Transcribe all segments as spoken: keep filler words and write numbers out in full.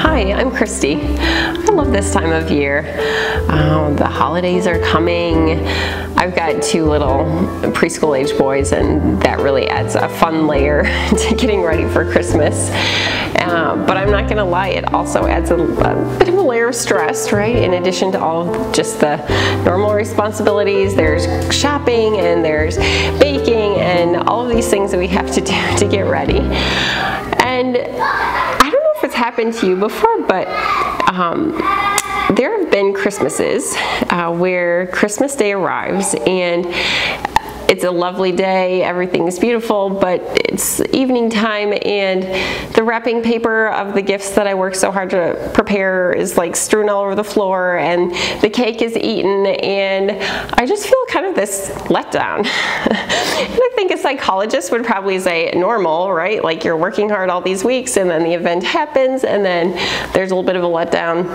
Hi, I'm Christy. I love this time of year. Um, the holidays are coming. I've got two little preschool age boys, and that really adds a fun layer to getting ready for Christmas. Uh, but I'm not gonna lie, it also adds a, a bit of a layer of stress, right? In addition to all of just the normal responsibilities, there's shopping and there's baking and all of these things that we have to do to get ready. And I don't know if it's happened to you before, but um, there have been Christmases uh, where Christmas Day arrives and it's a lovely day, everything's beautiful, but it's evening time and the wrapping paper of the gifts that I worked so hard to prepare is like strewn all over the floor, and the cake is eaten, and I just feel kind of this letdown. And I think a psychologist would probably say normal, right? Like you're working hard all these weeks and then the event happens and then there's a little bit of a letdown.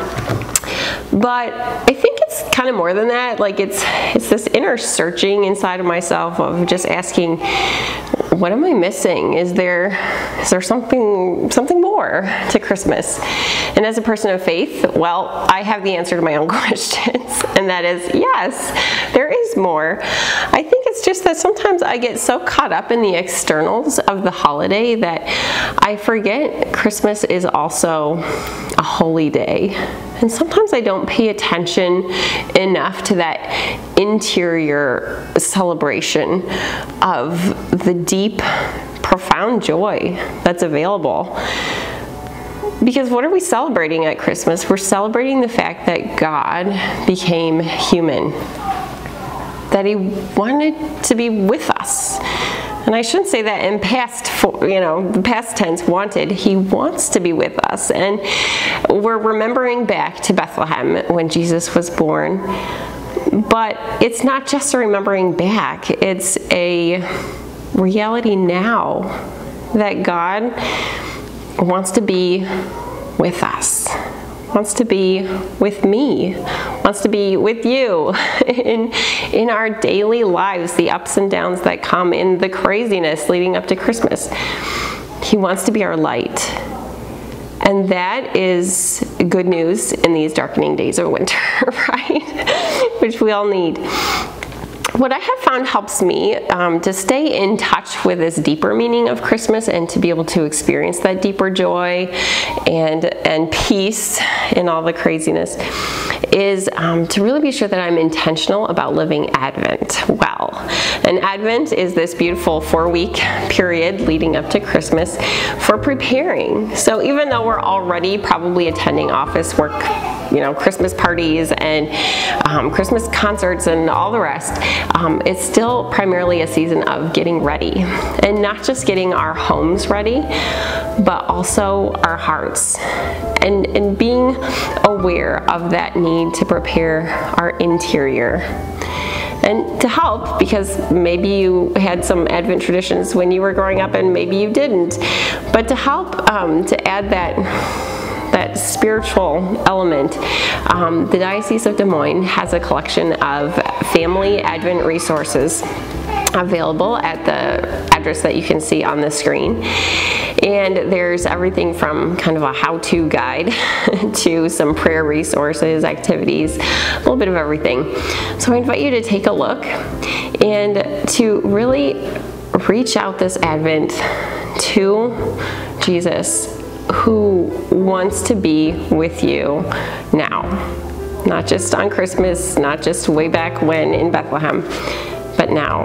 But I think it's kind of more than that. Like it's it's this inner searching inside of myself of just asking, what am I missing? Is there is there something something more to Christmas? And as a person of faith, well, I have the answer to my own questions, and that is yes, there is more. I think it's just that sometimes I get so caught up in the externals of the holiday that I forget Christmas is also a holy day. And sometimes I don't pay attention enough to that interior celebration of the deep, profound joy that's available. Because what are we celebrating at Christmas? We're celebrating the fact that God became human, that He wanted to be with us. And I shouldn't say that in past, you know, the past tense, wanted. He wants to be with us. And we're remembering back to Bethlehem when Jesus was born. But it's not just a remembering back. It's a reality now that God wants to be with us, wants to be with me, wants to be with you in, in our daily lives, the ups and downs that come in the craziness leading up to Christmas. He wants to be our light. And that is good news in these darkening days of winter, right? Which we all need. What I have found helps me um, to stay in touch with this deeper meaning of Christmas and to be able to experience that deeper joy and, and peace in all the craziness is um, to really be sure that I'm intentional about living Advent well. And Advent is this beautiful four-week period leading up to Christmas for preparing. So even though we're already probably attending office work, you know, Christmas parties and um, Christmas concerts and all the rest, um, it's still primarily a season of getting ready. And not just getting our homes ready, but also our hearts. And, and being aware of that need to prepare our interior. And to help, because maybe you had some Advent traditions when you were growing up and maybe you didn't, but to help um, to add that that spiritual element, um, the Diocese of Des Moines has a collection of family Advent resources available at the address that you can see on the screen. And there's everything from kind of a how-to guide to some prayer resources, activities, a little bit of everything. So I invite you to take a look and to really reach out this Advent to Jesus, who wants to be with you now. Not just on Christmas, not just way back when in Bethlehem, but now.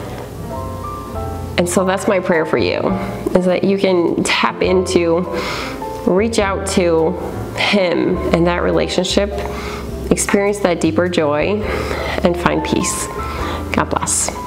And so that's my prayer for you, is that you can tap into, reach out to Him and that relationship, experience that deeper joy, and find peace. God bless.